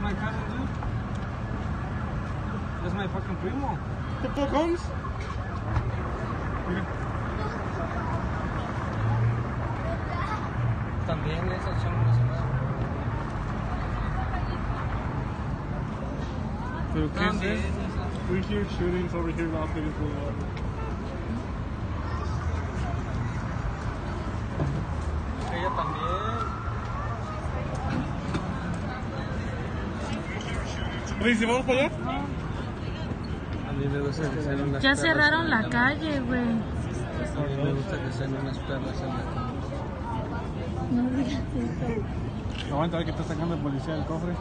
my cousin, dude. That's my fucking primo. The fuck, Holmes? También esas son nacionales. ¿Pero qué es eso? We hear shootings over here in Las Vegas Boulevard. Ella también. Dice, ¿vamos para allá? A mí me gusta que sean unas Ya perlas cerraron en la calle, güey. A mí me gusta que sean unas perlas en la cama. No digas eso. Aguanta, a ver que está sacando el policía del cofre.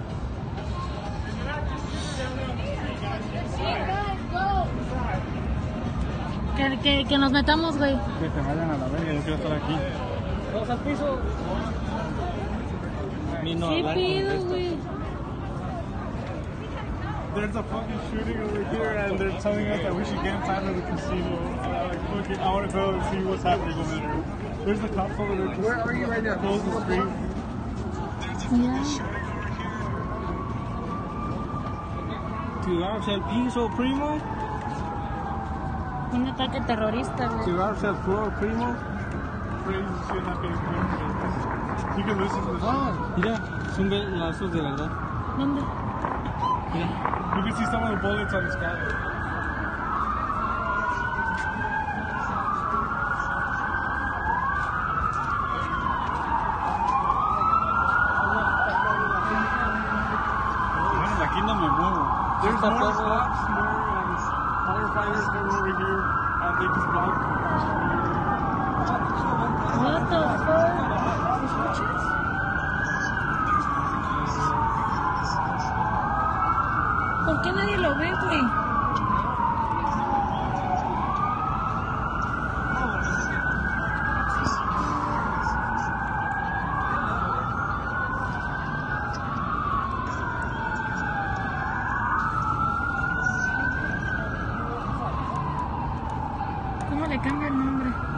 Que nos metamos, güey. Que se vayan a la verga, yo quiero estar aquí. Vamos al piso. Vino a ¿Qué hablar con pido, esto. güey? There's a fucking shooting over here and they're telling us that we should get inside of the casino. Like, fucking, I want to go and see what's happening over there. There's the cops over there. Where are you right now? Close the street. Mira. Tirarse al piso, primo. Un ataque terrorista, güey. Tirarse al floor, primo. Crazy shit happening here. You can listen to the song. Mira, son lazos de verdad. ¿Dónde? Mira. You can see some of the bullets on the sky. Bueno, aquí no me muevo. There's more cops, more firefighters coming over here, and they just blocked the What the fuck? ¿Escuchas? ¿Por qué nadie lo ve, güey? ¿Cómo le cambio el nombre?